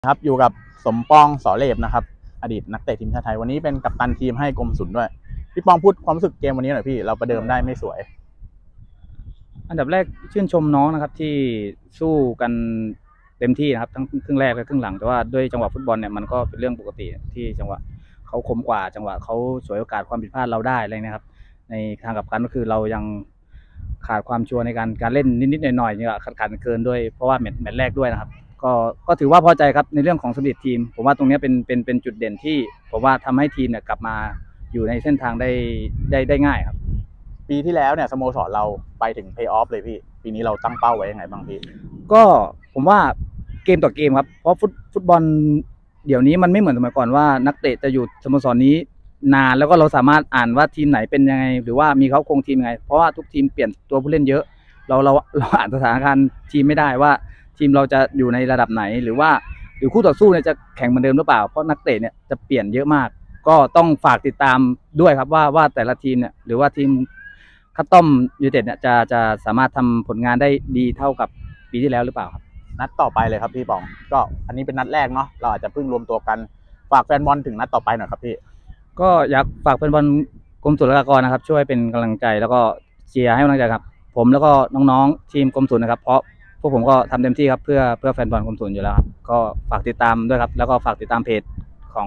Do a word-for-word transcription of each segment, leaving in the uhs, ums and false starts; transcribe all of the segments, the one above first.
ครับอยู่กับสมปองสอเลบนะครับอดีตนักเตะทีมชาติไทยวันนี้เป็นกัปตันทีมให้กรมศุลด้วยพี่ปองพูดความรู้สึกเกมวันนี้หน่อยพี่เราประเดิมได้ไม่สวยอันดับแรกชื่นชมน้องนะครับที่สู้กันเต็มที่นะครับทั้งครึ่งแรกและครึ่งหลังแต่ว่าด้วยจังหวะฟุตบอลเนี่ยมันก็เป็นเรื่องปกติที่จังหวะเขาคมกว่าจังหวะเขาฉวยโอกาสความผิดพลาดเราได้อะไรนะครับในทางกลับกันก็คือเรายังขาดความชัวร์ในการการเล่นนิดๆหน่อยๆเนี่ยขาดขาดเกินด้วยเพราะว่าแมตช์แมตช์แรกด้วยนะครับก็ก็ถือว่าพอใจครับในเรื่องของสปิริตทีมผมว่าตรงนี้เป็นเป็นเป็นจุดเด่นที่ผมว่าทำให้ทีมเนี่ยกลับมาอยู่ในเส้นทางได้ได้ได้ง่ายครับปีที่แล้วเนี่ยสโมสรเราไปถึงเพลย์ออฟเลยพี่ปีนี้เราตั้งเป้าไว้ยังไงบ้างพี่ก็ผมว่าเกมต่อเกมครับเพราะฟุตฟุตบอลเดี๋ยวนี้มันไม่เหมือนสมัยก่อนว่านักเตะจะอยู่สโมสรนี้นานแล้วก็เราสามารถอ่านว่าทีมไหนเป็นยังไงหรือว่ามีเขาคงทีมยังไงเพราะว่าทุกทีมเปลี่ยนตัวผู้เล่นเยอะเราเราเราอ่านสถานการณ์ทีมไม่ได้ว่าทีมเราจะอยู่ในระดับไหนหรือว่าหรือคู่ต่อสู้เนี่ยจะแข่งเหมือนเดิมหรือเปล่าเพราะนักเตะเนี่ยจะเปลี่ยนเยอะมากก็ต้องฝากติดตามด้วยครับว่าว่าแต่ละทีมเนี่ยหรือว่าทีมคัตตอมยูไนเต็ดเนี่ยจะจะสามารถทำผลงานได้ดีเท่ากับปีที่แล้วหรือเปล่าครับนัดต่อไปเลยครับพี่ปองก็อันนี้เป็นนัดแรกเนาะเราอาจจะเพิ่งรวมตัวกันฝากแฟนบอลถึงนัดต่อไปหน่อยครับพี่ก็อยากฝากแฟนบอลกรมศุลกากรนะครับช่วยเป็นกำลังใจแล้วก็เชียร์ให้กำลังใจครับผมแล้วก็น้องๆทีมกรมศุลนะครับเพราะพวกผมก็ทำเต็มที่ครับเพื่อเพื่อแฟนบอลกรมศุลอยู่แล้วครับก็ฝากติดตามด้วยครับแล้วก็ฝากติดตามเพจของ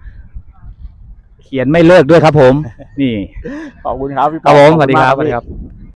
เขียนไม่เลิกด้วยครับผมนี่ขอบคุณครับพี่ปครับผมสวัสดีครับสวัสดีครับ